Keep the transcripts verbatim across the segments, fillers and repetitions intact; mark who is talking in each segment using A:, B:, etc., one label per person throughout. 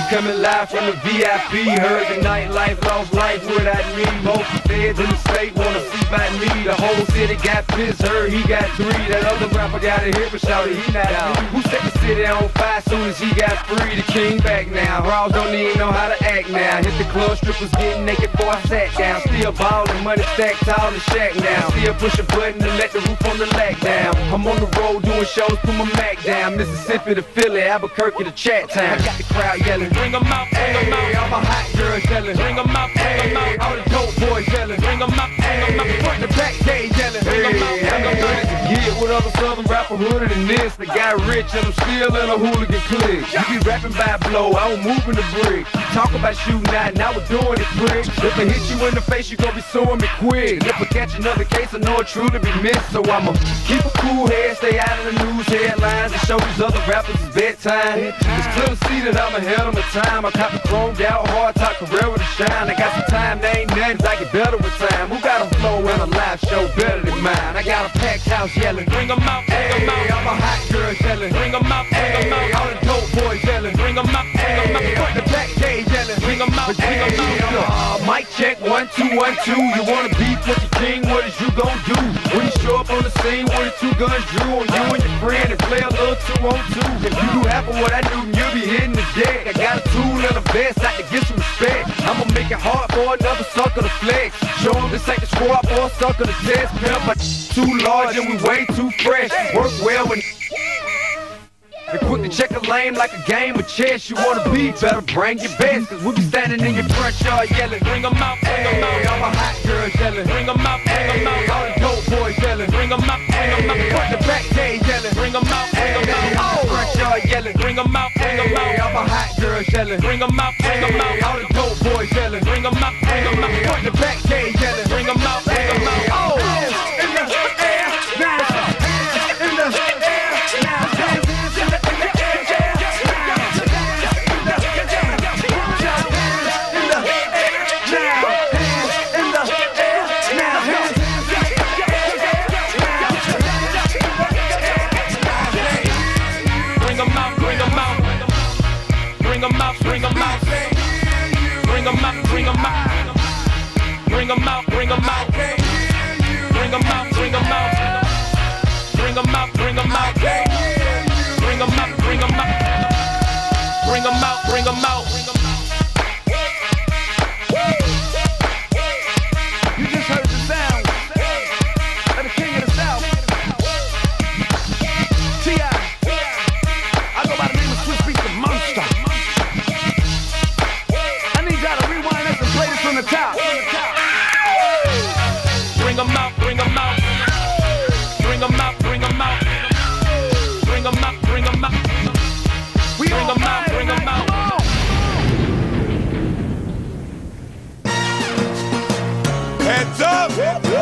A: coming live from the V I P. Heard the nightlife, lost life without me. Most feds in the state wanna see by me. The whole city got pissed, heard he got three. That other rapper got a hit, but shouted he not me. Who set the city on fire soon as he got free? The king back now. Raws don't even know how to act now. Hit the club, strippers getting naked before I sat down. Still ballin', money stacked tall in the shack now. Still push a button to let the roof on the lack down. I'm on the road doing shows, put my Mac down. Mississippi to Philly, Albuquerque to Chat Town. I got the crowd yelling, bring 'em out, bring 'em out. All my hot girls yelling, bring 'em out, bring 'em out. All the dope boys yelling, bring 'em out, bring 'em out. Front to back, they yelling, bring 'em out, bring 'em out. Get with other southern rapper hooded than this. They got rich and I'm still in a hooligan clique. You be rapping by blow, I was moving the brick. Talk about shooting out, now we're doing it quick. If I hit you in the face, you gon' be suing me quick. If I catch another case, I know it truly be missed. So I'ma keep a cool head, stay out of the news headlines, and show these other rappers it's bedtime. It's clear to see that I'm ahead of my time. I cop the chromed out, hard top career with a shine. I got some time, they ain't nothing, I get better with time. Who got a flow and a live show better than mine? I got a packed house yelling, bring 'em out, bring 'em out. All my hot girls yelling, bring 'em out, bring 'em out. All the dope boys yelling, bring 'em out, bring 'em out. Front the back, they yelling, bring 'em out, bring 'em out. Mic check, one, two, one, two. You wanna beef with the king, what is you gon' do? When you show up on the scene, one or two guns drew on you and your friend and play a little two on two. If you do half of what I do, then you'll be hitting the deck. I got a tool and a vest, I can get some respect. I'ma make it hard for another sucker to flex. Show him this ain't the squad for a sucker to test. Pimp, my too large and we way too fresh. Work well when and quick to check a lane like a game of chess. You wanna be better, bring your best. Cause we'll be standing in your front yard yelling, bring 'em out, bring 'em out. All my hot girls yelling, bring 'em out, bring 'em out. All the dope boys yelling, bring 'em out, bring 'em out. Front the back, they yelling, bring 'em out, bring 'em out. All the front yard yelling, bring 'em out, bring 'em out. All my hot girls yelling, bring 'em out, bring 'em out. All the dope boys yelling, bring 'em out, bring 'em out. Front the back, they yelling, bring 'em out, bring 'em out. Oh, in the air, now, in the air, now, hands in the Bring 'em out, bring 'em out, bring 'em out, bring 'em out, bring 'em out, bring 'em out, bring 'em out, bring 'em out, bring 'em out, bring 'em out, bring 'em out, bring 'em out, bring 'em out, bring 'em out. You just heard the sound of the king of the South, T I I go by the name of Swiss Beats the Monster. From the top. Bring 'em out, bring 'em out. Bring 'em out, bring 'em out. Bring 'em out, bring 'em out. Bring 'em out, bring 'em out.
B: Heads up!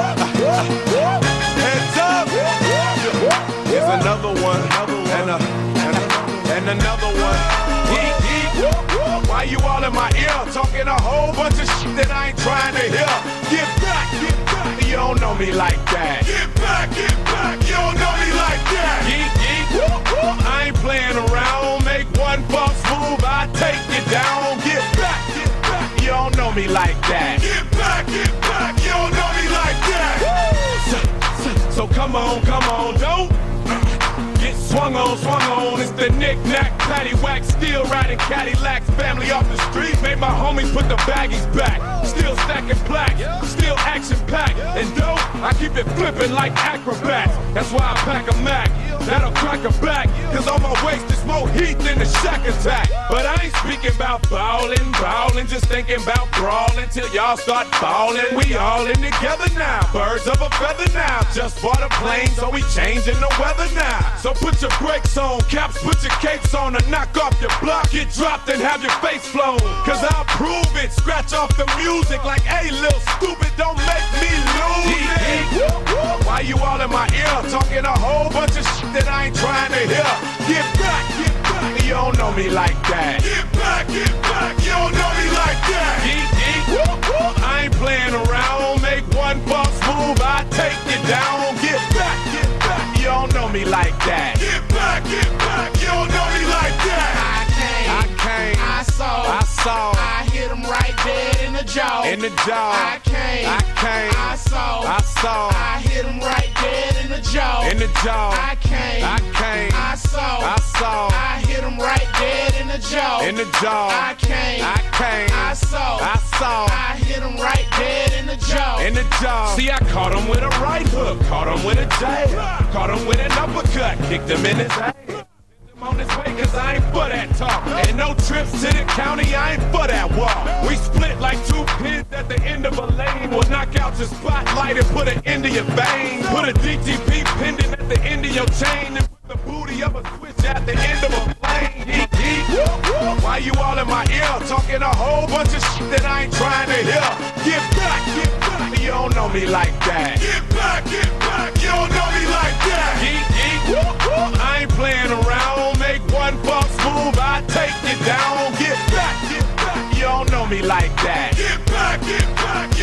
B: Heads up! Here's another one, and, a, and, a, and another one. Geek, geek. Why you all in my ear talking a whole bunch of shit that I ain't trying to hear? Get back, get back, you don't know me like that. Get back, get back, you don't know me like that. Geek, geek, I ain't playing around. Make one false move, I take you down. Get back, get back, you don't know me like that. Get back, get back, you don't know me like that. So, so, so come on, come on, don't get swung on, swung on. It's the knick-knack, paddywhack, still riding Cadillacs. Family off the street, made my homies put the baggies back. Still stacking plaques, still action-packed. And dope, I keep it flipping like acrobats. That's why I pack a Mac, that'll crack a back. Cause on my waist is more heat than a shack attack. But I ain't speaking about ballin', ballin', just thinking about brawling till y'all start ballin'. We all in together now, birds of a feather now. Just bought a plane, so we changing the weather now. So put your brakes on, caps, put your capes on, and knock off your block. Get dropped and have your face flown. Cause I'll prove it, scratch off the music like, hey, little stupid, don't make me lose it. Why you all in my ear talking a whole bunch of shit that I ain't trying to hear? Get back, get back, you don't know me like that. Get back, get back, you don't know me like that. Geek, geek, I ain't playing around. Make one false move, I take you down. Get back, get back, you don't know me like that. Get back, get back, you don't know me like that. I came, I came, I saw, saw.
C: I hit him right dead in the jaw.
B: In the jaw.
C: I came.
B: I came.
C: I saw.
B: I saw.
C: I hit him right dead in the jaw.
B: In the jaw.
C: I came.
B: I came.
C: I saw.
B: I saw.
C: I hit him right dead in the jaw.
B: In the jaw.
C: I came.
B: I came.
C: I saw.
B: I saw.
C: I hit him right dead in the jaw.
B: In the jaw. See, I caught him with a right hook, caught him with a jab, caught him with an uppercut, kicked him in his ass. On his way, cause I ain't for that talk. And no trips to the county, I ain't for that walk. We split like two pins at the end of a lane. We'll knock out your spotlight and put an end to your vein. Put a D T P pendant at the end of your chain. And put the booty of a switch at the end of a plane. Geek, geek. Why you all in my ear? Talking a whole bunch of shit that I ain't trying to hear. Get back, get back. You don't know me like that. Get back, get back. You don't know me like that. Geek, geek. I ain't playing around. Make one false move, I take you down. Get back, get back. You don't know me like that. Get back, get back.